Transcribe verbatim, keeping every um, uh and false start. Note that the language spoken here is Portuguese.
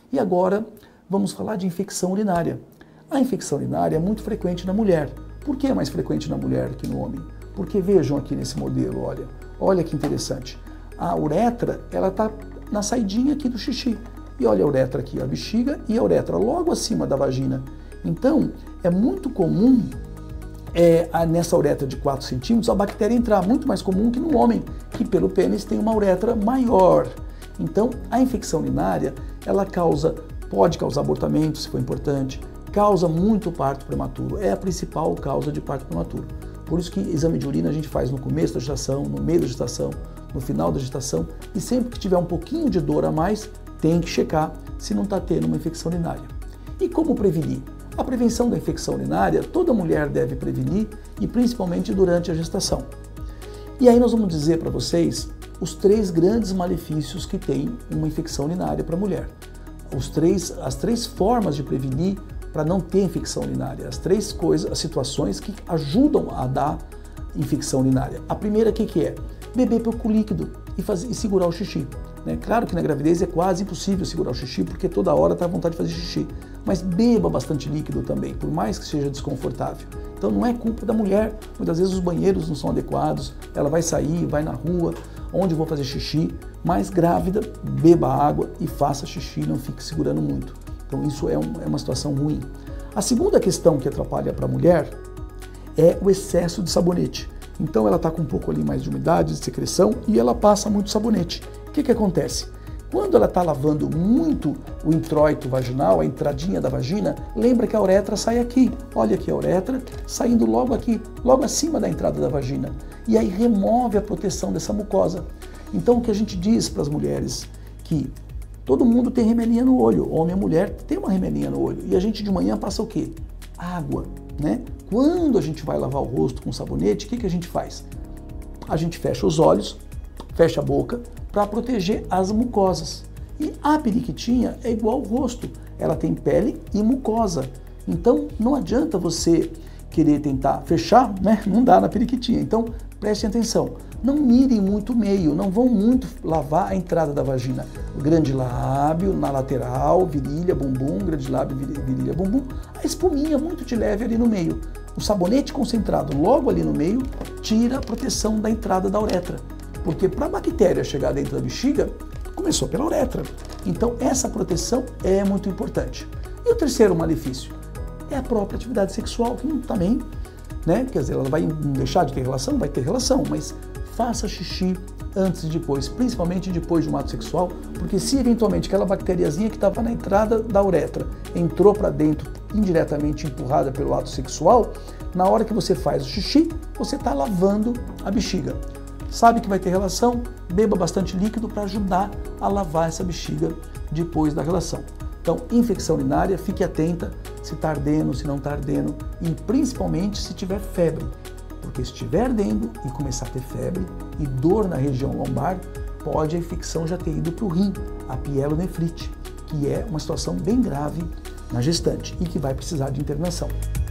E agora vamos falar de infecção urinária. A infecção urinária é muito frequente na mulher. Por que é mais frequente na mulher que no homem? Porque vejam aqui nesse modelo, olha, olha que interessante. A uretra, ela está na saidinha aqui do xixi. E olha a uretra aqui, a bexiga e a uretra logo acima da vagina. Então, é muito comum é, nessa uretra de quatro centímetros a bactéria entrar, muito mais comum que no homem, que pelo pênis tem uma uretra maior. Então, a infecção urinária, ela causa, pode causar abortamento, se for importante, causa muito parto prematuro, é a principal causa de parto prematuro. Por isso que exame de urina a gente faz no começo da gestação, no meio da gestação, no final da gestação, e sempre que tiver um pouquinho de dor a mais, tem que checar se não está tendo uma infecção urinária. E como prevenir? A prevenção da infecção urinária, toda mulher deve prevenir, e principalmente durante a gestação. E aí nós vamos dizer para vocês os três grandes malefícios que tem uma infecção urinária para a mulher. Os três, as três formas de prevenir para não ter infecção urinária, as três coisas, as situações que ajudam a dar infecção urinária. A primeira, o que, que é? Beber pouco líquido e, fazer, e segurar o xixi. Né? Claro que na gravidez é quase impossível segurar o xixi, porque toda hora está à vontade de fazer xixi. Mas beba bastante líquido também, por mais que seja desconfortável. Então não é culpa da mulher, muitas vezes os banheiros não são adequados, ela vai sair, vai na rua, onde eu vou fazer xixi, mas grávida, beba água e faça xixi, não fique segurando muito. Então isso é, um, é uma situação ruim. A segunda questão que atrapalha para a mulher é o excesso de sabonete. Então ela está com um pouco ali mais de umidade, de secreção, e ela passa muito sabonete. O que, que acontece? Quando ela está lavando muito o introito vaginal, a entradinha da vagina, lembra que a uretra sai aqui. Olha aqui a uretra saindo logo aqui, logo acima da entrada da vagina. E aí remove a proteção dessa mucosa. Então o que a gente diz para as mulheres? Que todo mundo tem remelinha no olho, homem e mulher tem uma remelinha no olho. E a gente de manhã passa o quê? Água, né? Quando a gente vai lavar o rosto com sabonete, o que, que a gente faz? A gente fecha os olhos, fecha a boca, para proteger as mucosas. E a periquitinha é igual ao rosto, ela tem pele e mucosa. Então não adianta você querer tentar fechar, né? Não dá na periquitinha. Então prestem atenção, não mirem muito o meio, não vão muito lavar a entrada da vagina. O grande lábio, na lateral, virilha, bumbum, grande lábio, virilha, bumbum. A espuminha muito de leve ali no meio. O sabonete concentrado logo ali no meio tira a proteção da entrada da uretra. Porque para a bactéria chegar dentro da bexiga, começou pela uretra. Então essa proteção é muito importante. E o terceiro malefício é a própria atividade sexual, que também, né? Quer dizer, ela vai deixar de ter relação? Vai ter relação, mas faça xixi antes e depois, principalmente depois de um ato sexual, porque se eventualmente aquela bacteriazinha que estava na entrada da uretra entrou para dentro, indiretamente empurrada pelo ato sexual, na hora que você faz o xixi, você está lavando a bexiga. Sabe que vai ter relação? Beba bastante líquido para ajudar a lavar essa bexiga depois da relação. Então, infecção urinária, fique atenta se está ardendo, se não está ardendo e principalmente se tiver febre. Porque se estiver ardendo e começar a ter febre e dor na região lombar, pode a infecção já ter ido para o rim, a pielonefrite, que é uma situação bem grave na gestante e que vai precisar de internação.